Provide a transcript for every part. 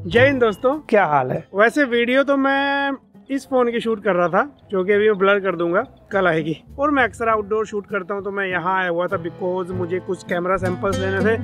जय हिंद दोस्तों, क्या हाल है। वैसे वीडियो तो मैं इस फोन की शूट कर रहा था जो कि अभी मैं ब्लर कर दूंगा, कल आएगी। और मैं अक्सर आउटडोर शूट करता हूं तो मैं यहाँ आया हुआ था बिकॉज मुझे कुछ कैमरा सैंपल्स लेने थे।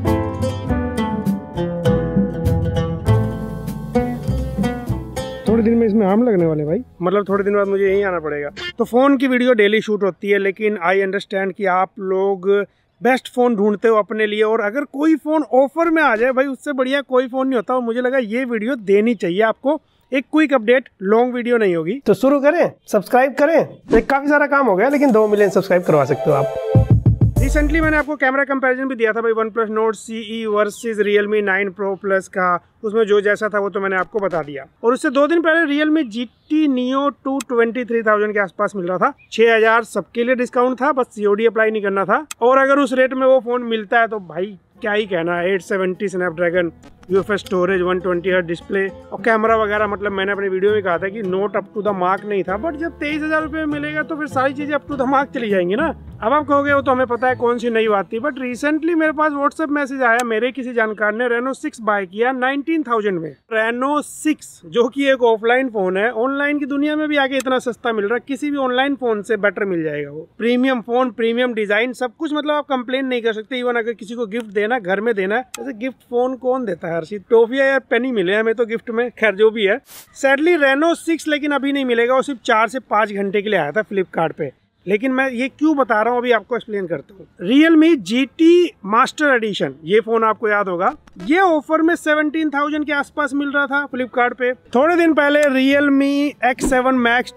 थोड़े दिन में इसमें आम लगने वाले भाई, मतलब थोड़े दिन बाद मुझे यहीं आना पड़ेगा। तो फोन की वीडियो डेली शूट होती है, लेकिन आई अंडरस्टैंड कि आप लोग बेस्ट फोन ढूंढते हो अपने लिए, और अगर कोई फोन ऑफर में आ जाए भाई उससे बढ़िया कोई फोन नहीं होता। और मुझे लगा ये वीडियो देनी चाहिए आपको। एक क्विक अपडेट, लॉन्ग वीडियो नहीं होगी। तो शुरू करें, सब्सक्राइब करें। एक काफी सारा काम हो गया, लेकिन 2 मिलियन सब्सक्राइब करवा सकते हो आप। रिसेंटली मैंने आपको कैमरा कंपैरिजन भी दिया था भाई, OnePlus Nord CE versus Realme 9 Pro Plus का। उसमें जो जैसा था वो तो मैंने आपको बता दिया। और उससे 2 दिन पहले Realme GT Neo 2 23,000 के आसपास मिल रहा था। 6,000 सबके लिए डिस्काउंट था, बस COD अप्लाई नहीं करना था। और अगर उस रेट में वो फोन मिलता है तो भाई क्या ही कहना है। 870 Snapdragon, UFS storage, 120 hertz display और कैमरा वगैरह, मतलब मैंने अपने वीडियो में कहा था कि not up to the mark नहीं था, बट जब 23,000 रुपये में मिलेगा तो फिर सारी चीजें अप टू द मार्क चली जाएंगी ना। अब आप कहोगे वो तो हमें पता है कौन सी नई बात थी, बट रिसेंटली मेरे पास व्हाट्सएप मैसेज आया, मेरे किसी जानकार ने Reno 6 बाय किया 19,000 में। Reno 6 जो कि एक ऑफलाइन फोन है, ऑनलाइन की दुनिया में भी आगे इतना सस्ता मिल रहा है, किसी भी ऑनलाइन फोन से बेटर मिल जाएगा वो। प्रीमियम फोन, प्रीमियम डिजाइन, सब कुछ, मतलब आप कंप्लेन नहीं कर सकते। इवन अगर किसी को गिफ्ट देना, घर में देना है, जैसे गिफ्ट फोन कौन देता है हर्षित, टॉफिया या पेनी मिले हमें तो गिफ्ट में, खैर जो भी है। सैडली Reno 6 लेकिन अभी नहीं मिलेगा, वो सिर्फ 4 से 5 घंटे के लिए आया था फ्लिपकार्ट पे। लेकिन मैं ये क्यों बता रहा हूँ अभी आपको एक्सप्लेन करता हूँ। Realme GT मास्टर एडिशन, ये फोन आपको याद होगा, ये ऑफर में 17,000 के आसपास मिल रहा था फ्लिपकार्ट पे। थोड़े दिन पहले Realme X7 Max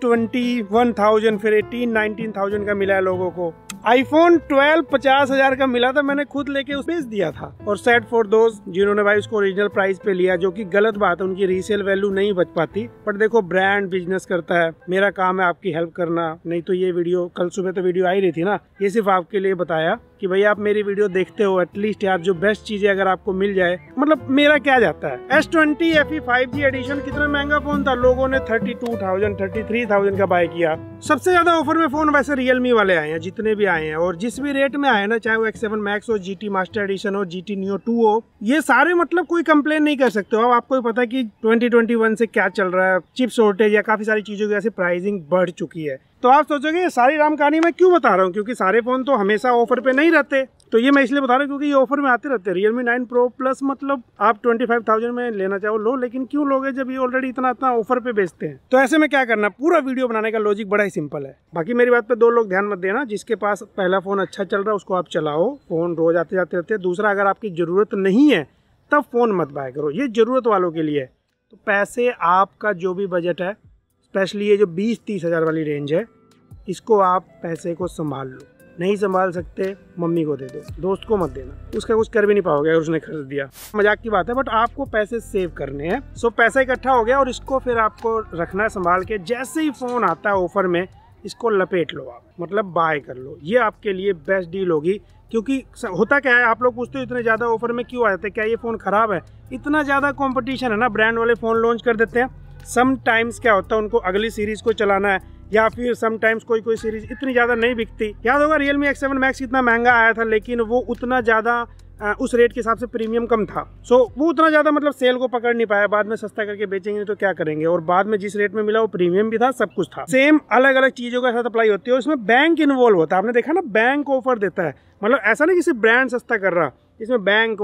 21,000, फिर 18-19,000 का मिला है लोगों को। iPhone 12 50,000 का मिला था, मैंने खुद लेके उस बेच दिया था। और सेट फॉर दोस्त जिन्होंने भाई उसको ओरिजिनल प्राइस पे लिया, जो कि गलत बात है, उनकी रीसेल वैल्यू नहीं बच पाती। बट देखो, ब्रांड बिजनेस करता है, मेरा काम है आपकी हेल्प करना। नहीं तो ये वीडियो, कल सुबह तो वीडियो आई रही थी ना, ये सिर्फ आपके लिए बताया कि भाई आप मेरी वीडियो देखते हो, एटलीस्ट यार जो बेस्ट चीजें अगर आपको मिल जाए, मतलब मेरा क्या जाता है। S20 FE 5G एडिशन कितना महंगा फोन था, लोगों ने 32,000 33,000 का बाय किया। सबसे ज्यादा ऑफर में फोन वैसे Realme वाले आए हैं, जितने भी आए हैं, और जिस भी रेट में आए ना, चाहे वो X7 Max हो, GT मास्टर एडिशन हो, GT Neo 2 हो, ये सारे मतलब कोई कंप्लेन नहीं कर सकते हो। अब आपको पता है कि 2021 से क्या चल रहा है, चिप शॉर्टेज या काफी सारी चीजों की वजह से प्राइसिंग बढ़ चुकी है। तो आप सोचोगे ये सारी राम कहानी मैं क्यों बता रहा हूँ, क्योंकि सारे फोन तो हमेशा ऑफर पे नहीं रहते। तो ये मैं इसलिए बता रहा हूँ क्योंकि ये ऑफर में आते रहते हैं। Realme 9 Pro Plus मतलब आप 25,000 में लेना चाहो लो, लेकिन क्यों लोगे जब ये ऑलरेडी इतना ऑफर पे बेचते हैं। तो ऐसे में क्या करना, पूरा वीडियो बनाने का लॉजिक बड़ा ही सिंपल है। बाकी मेरी बात पे 2 लोग ध्यान मत देना। जिसके पास पहला फोन अच्छा चल रहा है उसको आप चलाओ, फोन रोज आते जाते रहते हैं। दूसरा, अगर आपकी जरूरत नहीं है तब फोन मत बाय करो, ये जरूरत वालों के लिए है। तो पैसे, आपका जो भी बजट है, स्पेशली ये जो 20-30 हज़ार वाली रेंज है, इसको आप पैसे को संभाल लो। नहीं संभाल सकते, मम्मी को दे दो, दोस्त को मत देना, उसका कुछ कर भी नहीं पाओगे अगर उसने खरीद दिया। मजाक की बात है, बट आपको पैसे सेव करने हैं। सो पैसा इकट्ठा हो गया और इसको फिर आपको रखना है संभाल के। जैसे ही फोन आता है ऑफर में, इसको लपेट लो आप, मतलब बाय कर लो। ये आपके लिए बेस्ट डील होगी। क्योंकि होता क्या है, आप लोग पूछते हो इतने ज़्यादा ऑफर में क्यों आते हैं, क्या ये फ़ोन ख़राब है? इतना ज़्यादा कंपटीशन है ना, ब्रांड वाले फ़ोन लॉन्च कर देते हैं। समटाइम्स क्या होता है, उनको अगली सीरीज़ को चलाना है, या फिर समटाइम्स कोई सीरीज इतनी ज़्यादा नहीं बिकती। याद होगा Realme X7 Max कितना महंगा आया था, लेकिन वो उतना ज़्यादा उस रेट के हिसाब से प्रीमियम कम था। सो वो उतना ज़्यादा मतलब सेल को पकड़ नहीं पाया। बाद में सस्ता करके बेचेंगे तो क्या करेंगे, और बाद में जिस रेट में मिला वो प्रीमियम भी था, सब कुछ था। सेम अलग अलग चीज़ों के साथ अप्लाई होती है, उसमें बैंक इन्वॉल्व होता है। आपने देखा ना, बैंक ऑफर देता है, मतलब ऐसा नहीं कि सिर्फ ब्रांड सस्ता कर रहा, इसमें बैंक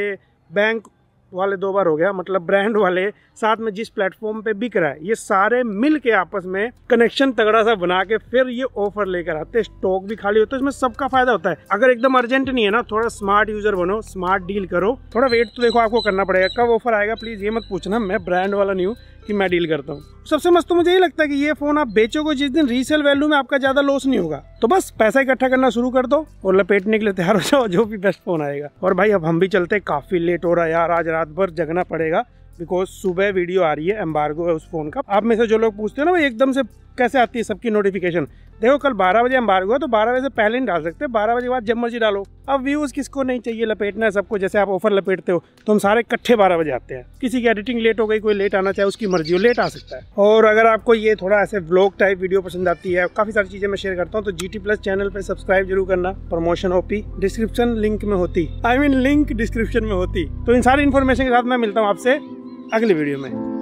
वाले 2 बार हो गया, मतलब ब्रांड वाले साथ में जिस प्लेटफॉर्म पे बिक रहा है, ये सारे मिल के आपस में कनेक्शन तगड़ा सा बना के फिर ये ऑफर लेकर आते हैं। स्टॉक भी खाली होता है, इसमें सबका फायदा होता है। अगर एकदम अर्जेंट नहीं है ना, थोड़ा स्मार्ट यूजर बनो, स्मार्ट डील करो, थोड़ा वेट तो देखो आपको करना पड़ेगा। कब ऑफर आएगा प्लीज ये मत पूछना, मैं ब्रांड वाला नहीं हूँ कि मैं डील करता हूँ। सबसे मस्त तो मुझे यही लगता है कि ये फोन आप बेचोगे जिस दिन, रीसेल वैल्यू में आपका ज्यादा लॉस नहीं होगा। तो बस पैसा इकट्ठा करना शुरू कर दो और लपेटने के लिए तैयार हो जाओ, जो भी बेस्ट फोन आएगा। और भाई अब हम भी चलते, काफी लेट हो रहा है यार, आज रात भर जगना पड़ेगा, बिकॉज सुबह वीडियो आ रही है, एम्बार्गो है उस फोन का। आप में से जो लोग पूछते हो ना भाई एकदम से कैसे आती है सबकी नोटिफिकेशन, देखो कल 12 बजे एम्बार्गो है तो 12 बजे से पहले नहीं डाल सकते, 12 बजे बाद जब मर्जी डालो। अब व्यूज किसको नहीं चाहिए, लपेटना है सबको। जैसे आप ऑफर लपेटते हो तो हम सारे इकट्ठे 12 बजे आते हैं। किसी की एडिटिंग लेट हो गई, कोई लेट आना चाहे उसकी मर्जी हो, लेट आ सकता है। और अगर आपको ये थोड़ा ऐसे व्लॉग टाइप वीडियो पसंद आती है, काफी सारी चीजें मैं शेयर करता हूँ, तो GT+ चैनल पे सब्सक्राइब जरूर करना। प्रमोशन ओपी डिस्क्रिप्शन लिंक में होती, लिंक डिस्क्रिप्शन में होती। तो इन सारी इन्फॉर्मेशन के साथ मैं मिलता हूँ आपसे अगली वीडियो में।